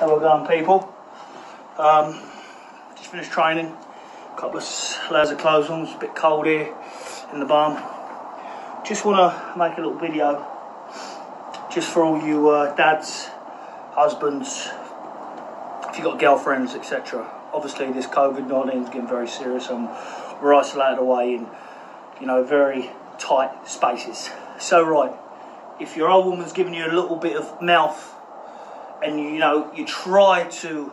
how we're going, people. Just finished training. A couple of layers of clothes on. It's a bit cold here in the barn. Just want to make a little video just for all you dads, husbands, if you've got girlfriends, etc. Obviously this COVID-19 is getting very serious and we're isolated away in, you know, very tight spaces. So right, if your old woman's giving you a little bit of mouth and you try to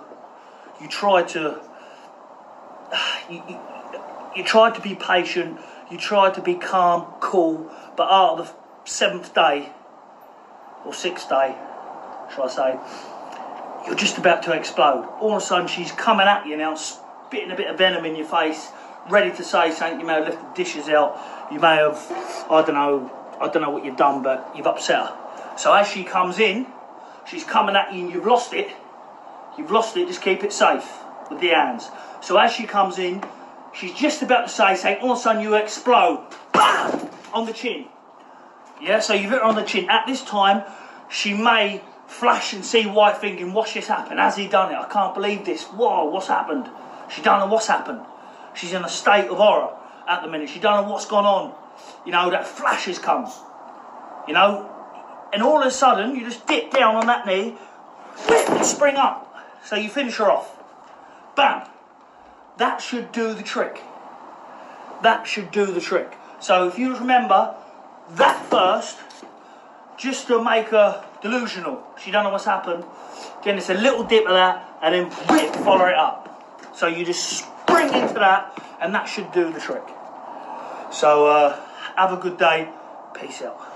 be patient, you try to be calm, cool, but out of the 7th day or 6th day, shall I say, you're just about to explode. All of a sudden she's coming at you now, spitting a bit of venom in your face, ready to say something. You may have left the dishes out, you may have, I don't know what you've done, but you've upset her. So as she comes in, she's coming at you and you've lost it, just keep it safe with the hands. So as she comes in, she's just about to say something, all of a sudden you explode, BAM! On the chin. Yeah, so you've hit her on the chin. At this time, she may flash and see white, thinking, what's just happened? Has he done it? I can't believe this. Whoa, what's happened? She don't know what's happened. She's in a state of horror at the minute. She don't know what's gone on. You know, that flash has come. You know, and all of a sudden, you just dip down on that knee, whip, and spring up. So you finish her off. Bam. That should do the trick. That should do the trick. So if you remember that first, just to make her delusional, she don't know what's happened, then it's a little dip of that, and then whip, follow it up. So you just spring into that, and that should do the trick. So have a good day. Peace out.